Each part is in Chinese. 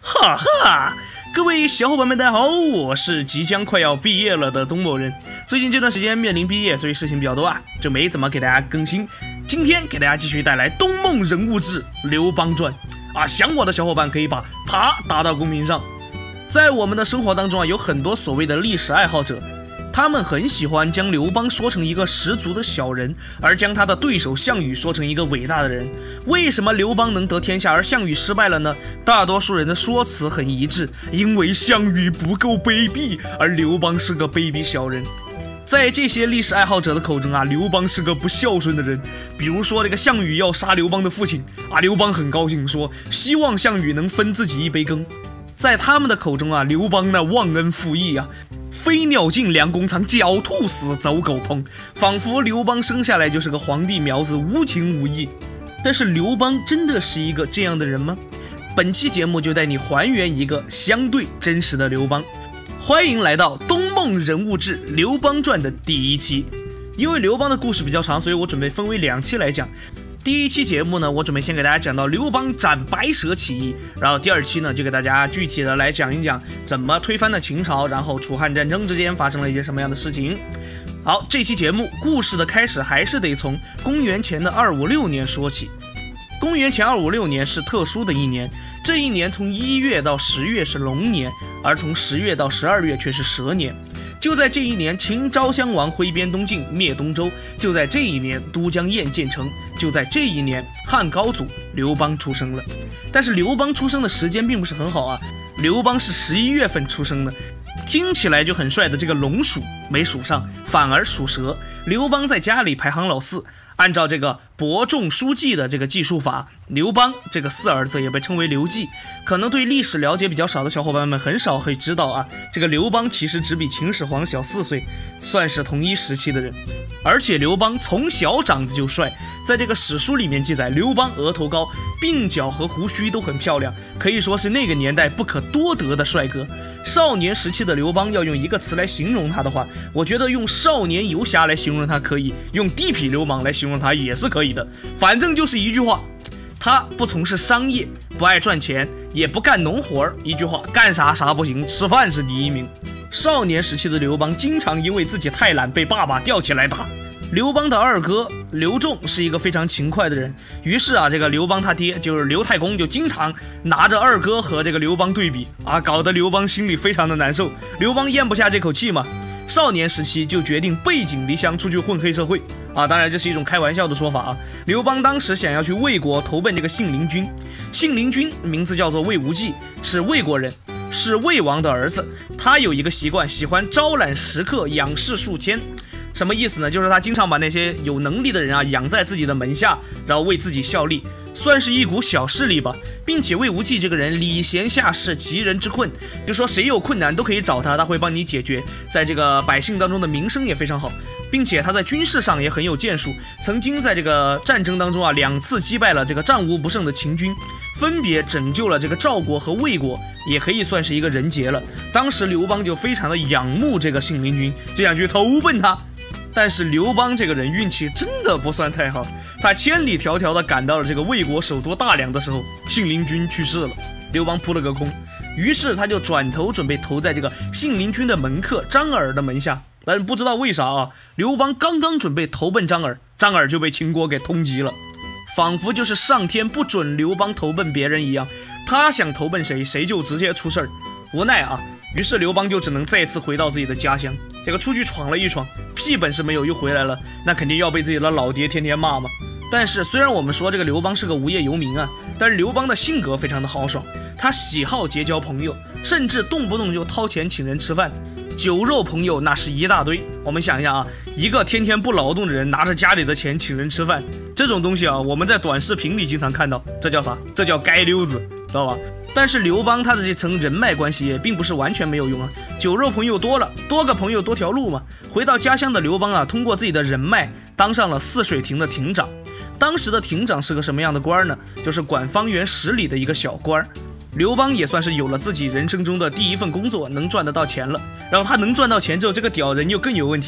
哈哈，各位小伙伴们大家好，我是即将快要毕业了的东某人。最近这段时间面临毕业，所以事情比较多啊，就没怎么给大家更新。今天给大家继续带来东梦人物志刘邦传啊，想我的小伙伴可以把爬打到公屏上。在我们的生活当中啊，有很多所谓的历史爱好者，他们很喜欢将刘邦说成一个十足的小人，而将他的对手项羽说成一个伟大的人。为什么刘邦能得天下而项羽失败了呢？大多数人的说辞很一致，因为项羽不够卑鄙，而刘邦是个卑鄙小人。在这些历史爱好者的口中啊，刘邦是个不孝顺的人。比如说这个项羽要杀刘邦的父亲啊，刘邦很高兴说希望项羽能分自己一杯羹。在他们的口中啊，刘邦那忘恩负义啊，飞鸟尽，良弓藏，狡兔死，走狗烹，仿佛刘邦生下来就是个皇帝苗子，无情无义。但是刘邦真的是一个这样的人吗？本期节目就带你还原一个相对真实的刘邦。欢迎来到东梦人物志刘邦传的第一期。因为刘邦的故事比较长，所以我准备分为2期来讲。第一期节目呢，我准备先给大家讲到刘邦斩白蛇起义，然后第2期呢，就给大家具体的来讲一讲怎么推翻了秦朝，然后楚汉战争之间发生了一些什么样的事情。好，这期节目故事的开始还是得从公元前的256年说起。公元前256年是特殊的一年，这一年从1月到10月是龙年，而从10月到12月却是蛇年。就在这一年，秦昭襄王挥鞭东进，灭东周；就在这一年，都江堰建成；就在这一年，汉高祖刘邦出生了。但是刘邦出生的时间并不是很好啊，刘邦是11月份出生的，听起来就很帅的这个龙属没属上，反而属蛇。刘邦在家里排行老4，按照这个伯仲叔季的这个计数法，刘邦这个4儿子也被称为刘季。可能对历史了解比较少的小伙伴们很少会知道啊，这个刘邦其实只比秦始皇小4岁，算是同一时期的人。而且刘邦从小长得就帅，在这个史书里面记载，刘邦额头高，鬓角和胡须都很漂亮，可以说是那个年代不可多得的帅哥。少年时期的刘邦要用一个词来形容他的话，我觉得用少年游侠来形容他可以，用地痞流氓来形容他也是可以的，反正就是一句话，他不从事商业，不爱赚钱，也不干农活，一句话，干啥啥不行，吃饭是第一名。少年时期的刘邦经常因为自己太懒被爸爸吊起来打。刘邦的二哥刘仲是一个非常勤快的人，于是啊，这个刘邦他爹就是刘太公就经常拿着二哥和这个刘邦对比啊，搞得刘邦心里非常的难受。刘邦咽不下这口气嘛，少年时期就决定背井离乡出去混黑社会啊，当然这是一种开玩笑的说法啊。刘邦当时想要去魏国投奔这个信陵君，信陵君名字叫做魏无忌，是魏国人，是魏王的儿子。他有一个习惯，喜欢招揽食客，养士数千。什么意思呢？就是他经常把那些有能力的人啊养在自己的门下，然后为自己效力，算是一股小势力吧。并且魏无忌这个人礼贤下士，急人之困，就说谁有困难都可以找他，他会帮你解决。在这个百姓当中的名声也非常好，并且他在军事上也很有建树，曾经在这个战争当中啊2次击败了这个战无不胜的秦军，分别拯救了这个赵国和魏国，也可以算是一个人杰了。当时刘邦就非常的仰慕这个信陵君，就想去投奔他。但是刘邦这个人运气真的不算太好，他千里迢迢的赶到了这个魏国首都大梁的时候，信陵君去世了，刘邦扑了个空。于是他就转头准备投在这个信陵君的门客张耳的门下，但不知道为啥啊，刘邦刚刚准备投奔张耳，张耳就被秦国给通缉了，仿佛就是上天不准刘邦投奔别人一样，他想投奔谁，谁就直接出事儿。无奈啊，于是刘邦就只能再次回到自己的家乡，这个出去闯了一闯，屁本事没有又回来了，那肯定要被自己的老爹天天骂嘛。但是虽然我们说这个刘邦是个无业游民啊，但是刘邦的性格非常的豪爽，他喜好结交朋友，甚至动不动就掏钱请人吃饭，酒肉朋友那是一大堆。我们想一下啊，一个天天不劳动的人拿着家里的钱请人吃饭，这种东西啊，我们在短视频里经常看到，这叫啥？这叫街溜子，知道吧？但是刘邦他的这层人脉关系也并不是完全没有用啊，酒肉朋友多了，多个朋友多条路嘛。回到家乡的刘邦啊，通过自己的人脉当上了泗水亭的亭长。当时的亭长是个什么样的官呢？就是管方圆10里的一个小官。刘邦也算是有了自己人生中的第一份工作，能赚得到钱了。然后他能赚到钱之后，这个屌人又更有问题了，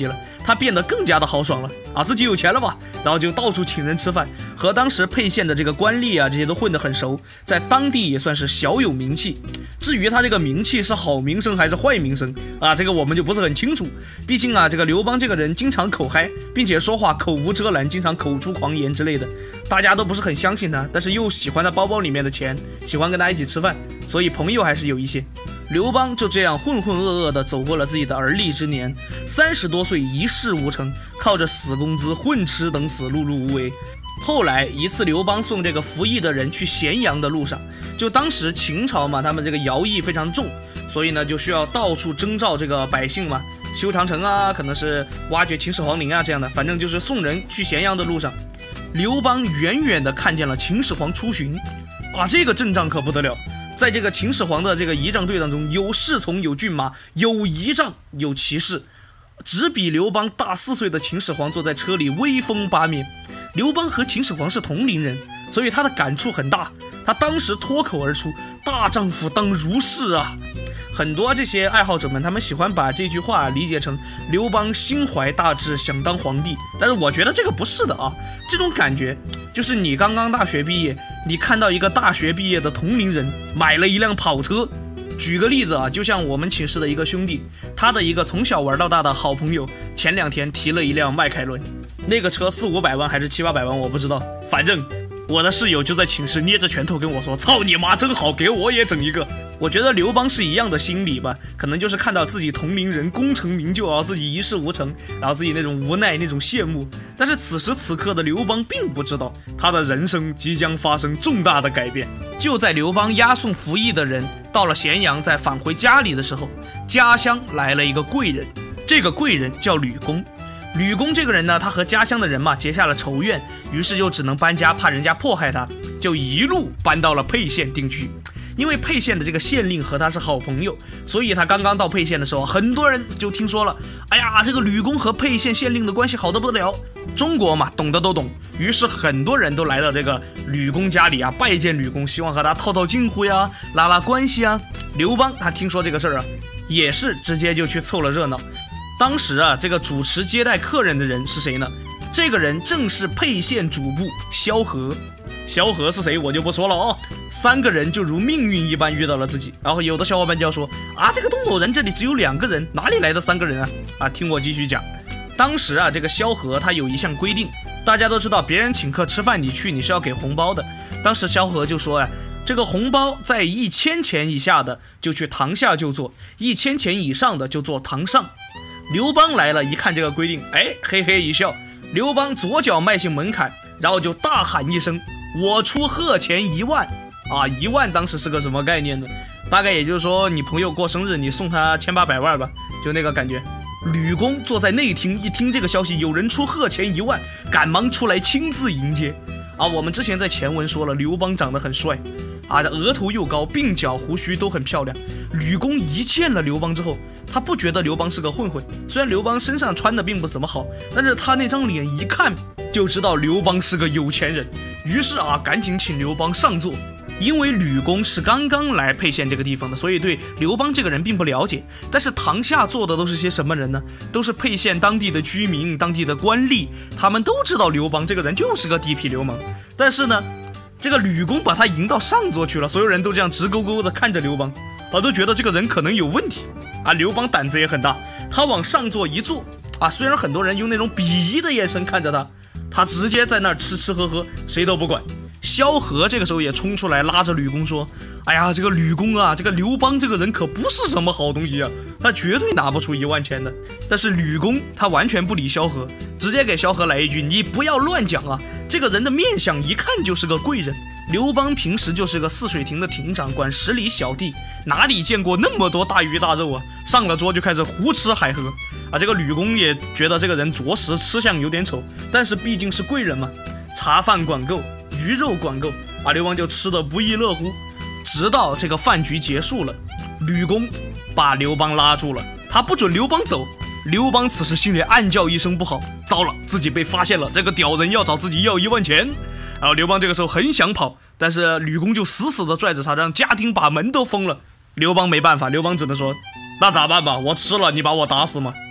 他变得更加的豪爽了啊，自己有钱了吧，然后就到处请人吃饭，和当时沛县的这个官吏啊这些都混得很熟，在当地也算是小有名气。至于他这个名气是好名声还是坏名声啊，这个我们就不是很清楚。毕竟啊，这个刘邦这个人经常口嗨，并且说话口无遮拦，经常口出狂言之类的，大家都不是很相信他，但是又喜欢他包包里面的钱，喜欢跟他一起吃饭，所以朋友还是有一些。刘邦就这样浑浑噩噩地走过了自己的而立之年，30多岁一事无成，靠着死工资混吃等死，碌碌无为。后来一次，刘邦送这个服役的人去咸阳的路上，就当时秦朝嘛，他们这个徭役非常重，所以呢就需要到处征召这个百姓嘛，修长城啊，可能是挖掘秦始皇陵啊这样的，反正就是送人去咸阳的路上，刘邦远远地看见了秦始皇出巡啊，这个阵仗可不得了。在这个秦始皇的这个仪仗队当中，有侍从，有骏马，有仪仗，有骑士，只比刘邦大4岁的秦始皇坐在车里威风八面。刘邦和秦始皇是同龄人，所以他的感触很大，他当时脱口而出：大丈夫当如是啊。很多这些爱好者们，他们喜欢把这句话理解成刘邦心怀大志，想当皇帝，但是我觉得这个不是的啊。这种感觉就是你刚刚大学毕业，你看到一个大学毕业的同龄人买了一辆跑车。举个例子啊，就像我们寝室的一个兄弟，他的一个从小玩到大的好朋友，前2天提了一辆迈凯伦，那个车400-500万还是700-800万我不知道，反正我的室友就在寝室捏着拳头跟我说：操你妈真好，给我也整一个。我觉得刘邦是一样的心理吧，可能就是看到自己同龄人功成名就啊，自己一事无成，然后自己那种无奈，那种羡慕。但是此时此刻的刘邦并不知道，他的人生即将发生重大的改变。就在刘邦押送服役的人到了咸阳，再返回家里的时候，家乡来了一个贵人，这个贵人叫吕公。吕公这个人呢，他和家乡的人嘛结下了仇怨，于是就只能搬家，怕人家迫害他，就一路搬到了沛县定居。因为沛县的这个县令和他是好朋友，所以他刚刚到沛县的时候，很多人就听说了，哎呀，这个吕公和沛县县令的关系好得不得了。中国嘛，懂的都懂，于是很多人都来到这个吕公家里啊，拜见吕公，希望和他套套近乎呀，拉拉关系啊。刘邦他听说这个事儿啊，也是直接就去凑了热闹。当时啊，这个主持接待客人的人是谁呢？这个人正是沛县主簿萧何。萧何是谁我就不说了哦。3个人就如命运一般遇到了自己，然后有的小伙伴就要说啊，这个东某人这里只有2个人，哪里来的3个人啊？听我继续讲。当时啊，这个萧何他有一项规定，大家都知道，别人请客吃饭你去，你是要给红包的。当时萧何就说这个红包在1000钱以下的就去堂下就坐，1000钱以上的就坐堂上。刘邦来了，一看这个规定，嘿嘿一笑。刘邦左脚迈进门槛，然后就大喊一声：我出贺钱1万啊！1万当时是个什么概念呢？大概也就是说，你朋友过生日，你送他1800万吧，就那个感觉。吕公坐在内厅，一听这个消息，有人出贺钱1万，赶忙出来亲自迎接。啊，我们之前在前文说了，刘邦长得很帅啊，额头又高，鬓角胡须都很漂亮。吕公一见了刘邦之后，他不觉得刘邦是个混混，虽然刘邦身上穿的并不怎么好，但是他那张脸一看就知道刘邦是个有钱人，于是赶紧请刘邦上座。因为吕公是刚刚来沛县这个地方的，所以对刘邦这个人并不了解。但是堂下坐的都是些什么人呢？都是沛县当地的居民、当地的官吏，他们都知道刘邦这个人就是个地痞流氓。但是呢，这个吕公把他迎到上座去了，所有人都这样直勾勾的看着刘邦，都觉得这个人可能有问题刘邦胆子也很大，他往上座一坐虽然很多人用那种鄙夷的眼神看着他，他直接在那儿吃吃喝喝，谁都不管。萧何这个时候也冲出来拉着吕公说：哎呀，这个吕公这个刘邦这个人可不是什么好东西他绝对拿不出1万钱的。但是吕公他完全不理萧何，直接给萧何来一句：你不要乱讲这个人的面相一看就是个贵人。刘邦平时就是个泗水亭的亭长，管10里小弟，哪里见过那么多大鱼大肉上了桌就开始胡吃海喝这个吕公也觉得这个人着实吃相有点丑，但是毕竟是贵人嘛，茶饭管够，鱼肉管够刘邦就吃得不亦乐乎。直到这个饭局结束了，吕公把刘邦拉住了，他不准刘邦走。刘邦此时心里暗叫一声不好，糟了，自己被发现了，这个屌人要找自己要1万钱。然后刘邦这个时候很想跑，但是吕公就死死的拽着他，让家丁把门都封了。刘邦没办法，刘邦只能说：那咋办吧，我吃了，你把我打死吗？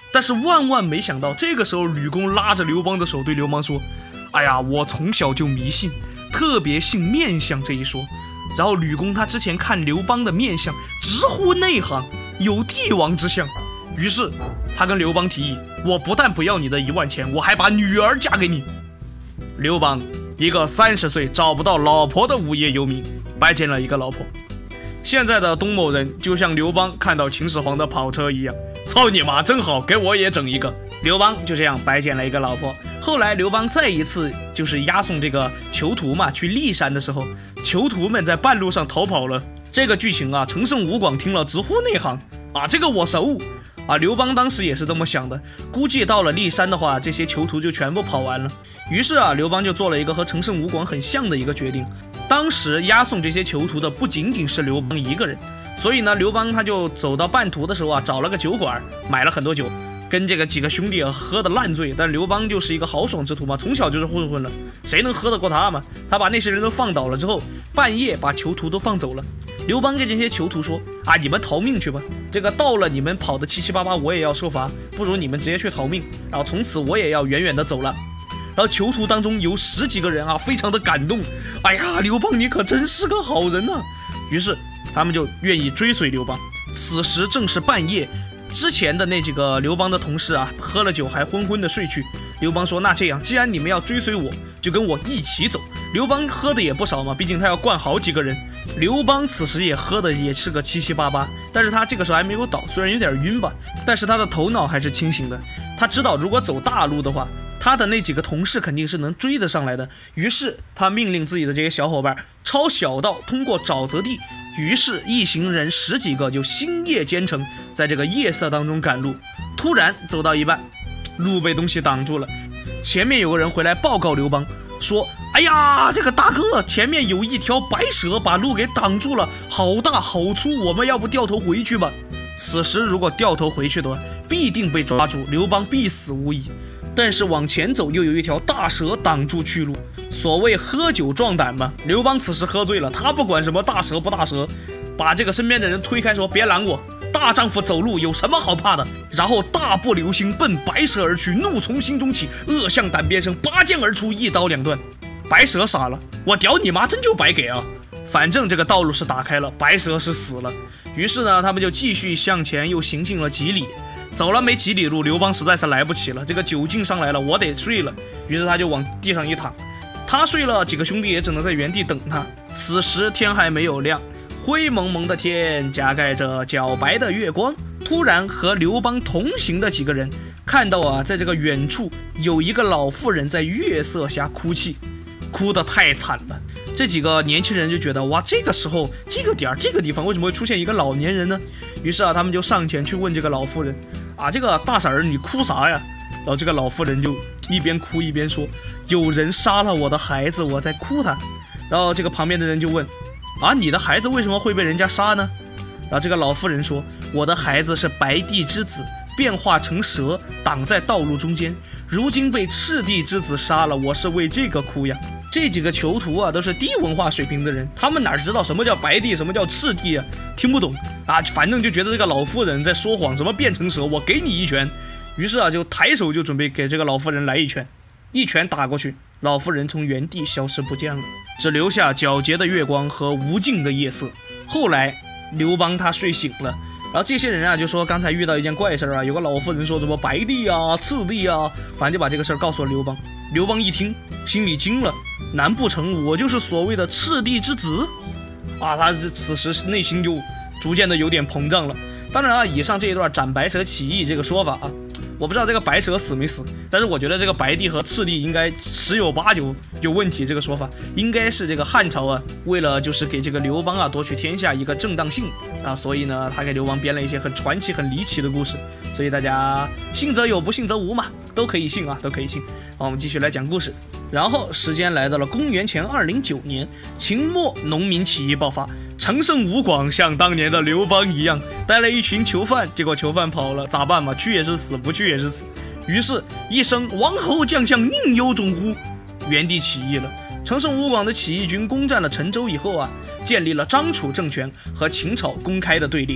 但是万万没想到，这个时候吕公拉着刘邦的手对刘邦说：“哎呀，我从小就迷信，特别信面相这一说。”然后吕公他之前看刘邦的面相直呼内行，有帝王之相。于是他跟刘邦提议：“我不但不要你的1万钱，我还把女儿嫁给你。”刘邦一个30岁找不到老婆的无业游民，拜见了一个老婆。现在的东某人就像刘邦看到秦始皇的跑车一样，操你妈真好，给我也整一个。刘邦就这样拜见了一个老婆。后来刘邦再一次就是押送这个囚徒嘛去骊山的时候，囚徒们在半路上逃跑了。这个剧情啊，陈胜吴广听了直呼内行啊，这个我熟啊。刘邦当时也是这么想的，估计到了骊山的话，这些囚徒就全部跑完了。于是啊，刘邦就做了一个和陈胜吴广很像的一个决定。当时押送这些囚徒的不仅仅是刘邦一个人，所以呢，刘邦他就走到半途的时候啊，找了个酒馆，买了很多酒，跟这个几个兄弟啊喝得烂醉。但刘邦就是一个豪爽之徒嘛，从小就是混混了，谁能喝得过他嘛？他把那些人都放倒了之后，半夜把囚徒都放走了。刘邦跟这些囚徒说：“啊，你们逃命去吧，这个到了你们跑得七七八八，我也要受罚，不如你们直接去逃命，然后从此我也要远远的走了。”然后囚徒当中有10几个人啊，非常的感动。哎呀，刘邦你可真是个好人啊！于是他们就愿意追随刘邦。此时正是半夜，之前的那几个刘邦的同事啊，喝了酒还昏昏的睡去。刘邦说：“那这样，既然你们要追随我，就跟我一起走。”刘邦喝的也不少嘛，毕竟他要灌好几个人。刘邦此时也喝的也是个七七八八，但是他这个时候还没有倒，虽然有点晕吧，但是他的头脑还是清醒的。他知道如果走大路的话，他的那几个同事肯定是能追得上来的。于是他命令自己的这些小伙伴抄小道，通过沼泽地。于是一行人10几个就星夜兼程，在这个夜色当中赶路。突然走到一半，路被东西挡住了，前面有个人回来报告刘邦说：“哎呀，这个大哥，前面有一条白蛇把路给挡住了，好大好粗，我们要不掉头回去吧？”此时如果掉头回去的话，必定被抓住，刘邦必死无疑。但是往前走又有一条大蛇挡住去路。所谓喝酒壮胆嘛，刘邦此时喝醉了，他不管什么大蛇不大蛇，把这个身边的人推开说：“别拦我，大丈夫走路有什么好怕的？”然后大步流星奔白蛇而去，怒从心中起，恶向胆边生，拔剑而出，一刀2断。白蛇傻了，我屌你妈，真就白给啊！反正这个道路是打开了，白蛇是死了。于是呢，他们就继续向前，又行进了几里。走了没几里路，刘邦实在是来不及了，这个酒劲上来了，我得睡了。于是他就往地上一躺，他睡了，几个兄弟也只能在原地等他。此时天还没有亮，灰蒙蒙的天夹盖着皎白的月光。突然和刘邦同行的几个人看到啊，在这个远处有一个老妇人在月色下哭泣，哭得太惨了。这几个年轻人就觉得，哇，这个时候这个点这个地方为什么会出现一个老年人呢？于是啊，他们就上前去问这个老妇人啊，这个大婶儿你哭啥呀？然后这个老妇人就一边哭一边说：“有人杀了我的孩子，我在哭他。”然后这个旁边的人就问：“啊，你的孩子为什么会被人家杀呢？”然后这个老妇人说：“我的孩子是白帝之子，变化成蛇挡在道路中间，如今被赤帝之子杀了，我是为这个哭呀。”这几个囚徒啊，都是低文化水平的人，他们哪知道什么叫白帝，什么叫赤帝啊？听不懂啊，反正就觉得这个老妇人在说谎，什么变成蛇，我给你一拳。于是啊，就抬手就准备给这个老妇人来一拳，一拳打过去，老妇人从原地消失不见了，只留下皎洁的月光和无尽的夜色。后来刘邦他睡醒了，然后这些人啊就说刚才遇到一件怪事啊，有个老妇人说什么白帝啊、赤帝啊，反正就把这个事儿告诉了刘邦。刘邦一听，心里惊了，难不成我就是所谓的赤帝之子啊？他此时内心就逐渐的有点膨胀了。当然啊，以上这一段斩白蛇起义这个说法啊，我不知道这个白蛇死没死，但是我觉得这个白帝和赤帝应该10有8九有问题。这个说法应该是这个汉朝啊，为了就是给这个刘邦啊夺取天下一个正当性啊，所以呢他给刘邦编了一些很传奇很离奇的故事，所以大家信则有，不信则无嘛，都可以信啊，都可以信。好，我们继续来讲故事。然后时间来到了公元前209年，秦末农民起义爆发，陈胜吴广像当年的刘邦一样，带了一群囚犯，结果囚犯跑了，咋办嘛？去也是死，不去也是死。于是一声王侯将相宁有种乎，原地起义了。陈胜吴广的起义军攻占了陈州以后啊，建立了张楚政权，和秦朝公开的对立。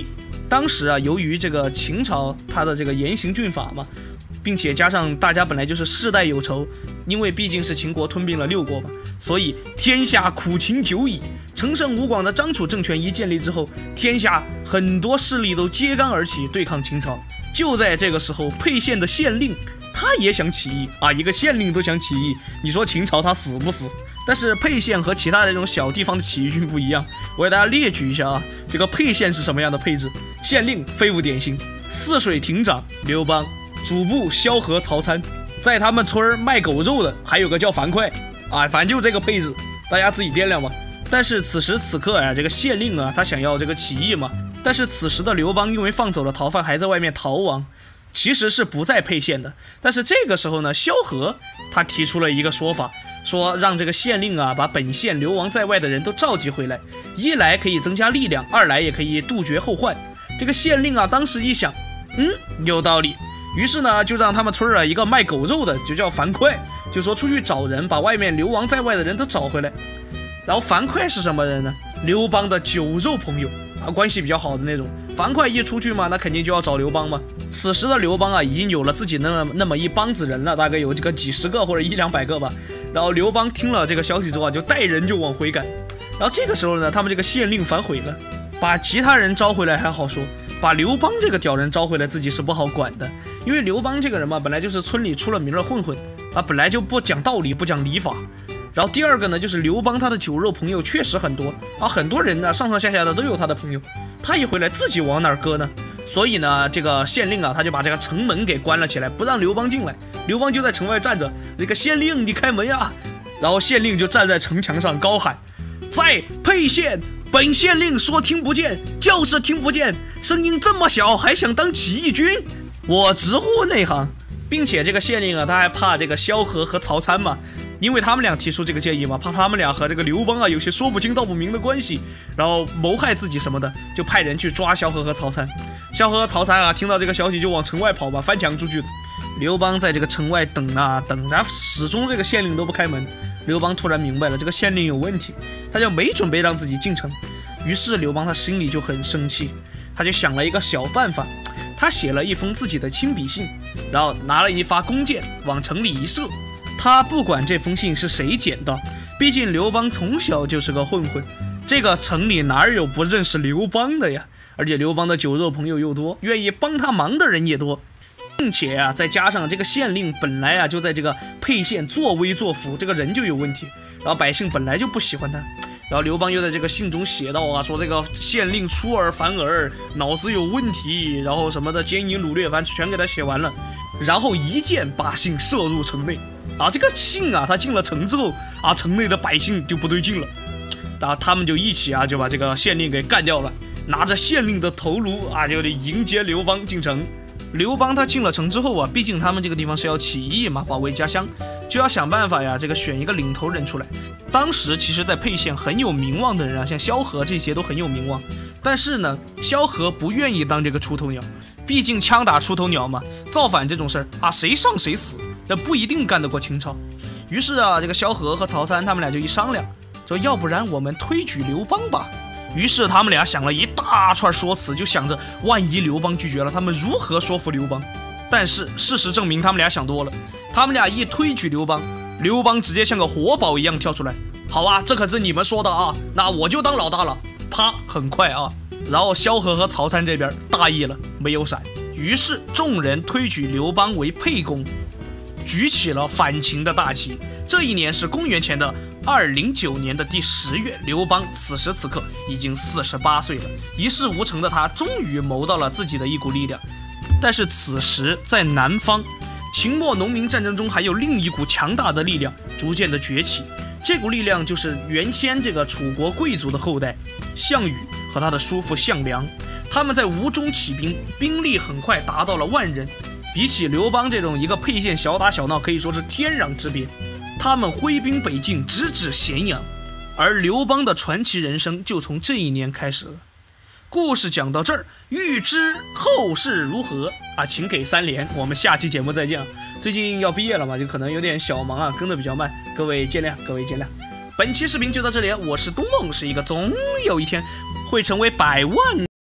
当时啊，由于这个秦朝它的这个严刑峻法嘛，并且加上大家本来就是世代有仇，因为毕竟是秦国吞并了6国嘛，所以天下苦秦久矣。陈胜吴广的张楚政权一建立之后，天下很多势力都揭竿而起对抗秦朝。就在这个时候，沛县的县令他也想起义啊，一个县令都想起义，你说秦朝他死不死？但是沛县和其他的这种小地方的起义军不一样，我给大家列举一下啊，这个沛县是什么样的配置？县令非无典型，泗水亭长刘邦，主簿萧何、曹参，在他们村卖狗肉的还有个叫樊哙啊，反正就这个配置，大家自己掂量吧。但是此时此刻啊，这个县令啊，他想要这个起义嘛，但是此时的刘邦因为放走了逃犯，还在外面逃亡，其实是不在沛县的。但是这个时候呢，萧何他提出了一个说法，说让这个县令啊把本县流亡在外的人都召集回来，一来可以增加力量，二来也可以杜绝后患。这个县令啊当时一想，有道理，于是呢就让他们村一个卖狗肉的就叫樊哙，就说出去找人，把外面流亡在外的人都找回来。然后樊哙是什么人呢？刘邦的酒肉朋友啊，关系比较好的那种。樊哙一出去嘛，那肯定就要找刘邦嘛。此时的刘邦啊，已经有了自己那么一帮子人了，大概有这个几十个或者100-200个吧。然后刘邦听了这个消息之后啊，就带人就往回赶。然后这个时候呢，他们这个县令反悔了，把其他人招回来还好说，把刘邦这个屌人招回来自己是不好管的，因为刘邦这个人嘛，本来就是村里出了名的混混啊，本来就不讲道理，不讲礼法。然后第二个呢，就是刘邦他的酒肉朋友确实很多啊，很多人呢上上下下的都有他的朋友，他一回来自己往哪儿搁呢？所以呢，这个县令啊，他就把这个城门给关了起来，不让刘邦进来。刘邦就在城外站着，这个县令你开门呀！然后县令就站在城墙上高喊：在沛县，本县令说听不见，就是听不见，声音这么小还想当起义军，我直呼内行。并且这个县令啊，他还怕这个萧何和曹参嘛，因为他们俩提出这个建议嘛，怕他们俩和这个刘邦啊有些说不清道不明的关系，然后谋害自己什么的，就派人去抓萧何和曹参。萧何和曹参啊听到这个消息就往城外跑吧，翻墙出去。刘邦在这个城外等啊等，然后始终这个县令都不开门。刘邦突然明白了这个县令有问题，他就没准备让自己进城。于是刘邦他心里就很生气，他就想了一个小办法，他写了一封自己的亲笔信，然后拿了一发弓箭往城里一射。他不管这封信是谁捡的，毕竟刘邦从小就是个混混，这个城里哪有不认识刘邦的呀？而且刘邦的酒肉朋友又多，愿意帮他忙的人也多，并且啊，再加上这个县令本来啊就在这个沛县作威作福，这个人就有问题，然后百姓本来就不喜欢他。然后刘邦又在这个信中写到啊，说这个县令出尔反尔，脑子有问题，然后什么的奸淫掳掠，反正全给他写完了，然后一箭把信射入城内。啊，这个信啊，他进了城之后啊，城内的百姓就不对劲了，然后他们就一起啊，就把这个县令给干掉了，拿着县令的头颅啊，就得迎接刘邦进城。刘邦他进了城之后啊，毕竟他们这个地方是要起义嘛，保卫家乡，就要想办法呀，这个选一个领头人出来。当时其实在沛县很有名望的人啊，像萧何这些都很有名望，但是呢，萧何不愿意当这个出头鸟，毕竟枪打出头鸟嘛，造反这种事儿啊，谁上谁死，这不一定干得过秦朝。于是啊，这个萧何和曹参他们俩就一商量，说要不然我们推举刘邦吧。于是他们俩想了一大串说辞，就想着万一刘邦拒绝了，他们如何说服刘邦。但是事实证明他们俩想多了，他们俩一推举刘邦，刘邦直接像个活宝一样跳出来，好啊，这可是你们说的啊，那我就当老大了。啪，很快啊，然后萧何和曹参这边大意了，没有闪。于是众人推举刘邦为沛公，举起了反秦的大旗。这一年是公元前的209年的第10月，刘邦此时此刻已经48岁了，一事无成的他终于谋到了自己的一股力量。但是此时在南方，秦末农民战争中还有另一股强大的力量逐渐的崛起，这股力量就是原先这个楚国贵族的后代项羽和他的叔父项梁。他们在吴中起兵，兵力很快达到了10000人，比起刘邦这种一个沛县小打小闹可以说是天壤之别。他们挥兵北进，直指咸阳，而刘邦的传奇人生就从这一年开始了。故事讲到这儿，欲知后事如何啊，请给3连，我们下期节目再见。最近要毕业了嘛，就可能有点小忙啊，跟得比较慢，各位见谅，各位见谅。本期视频就到这里，我是东梦，是一个总有一天会成为100万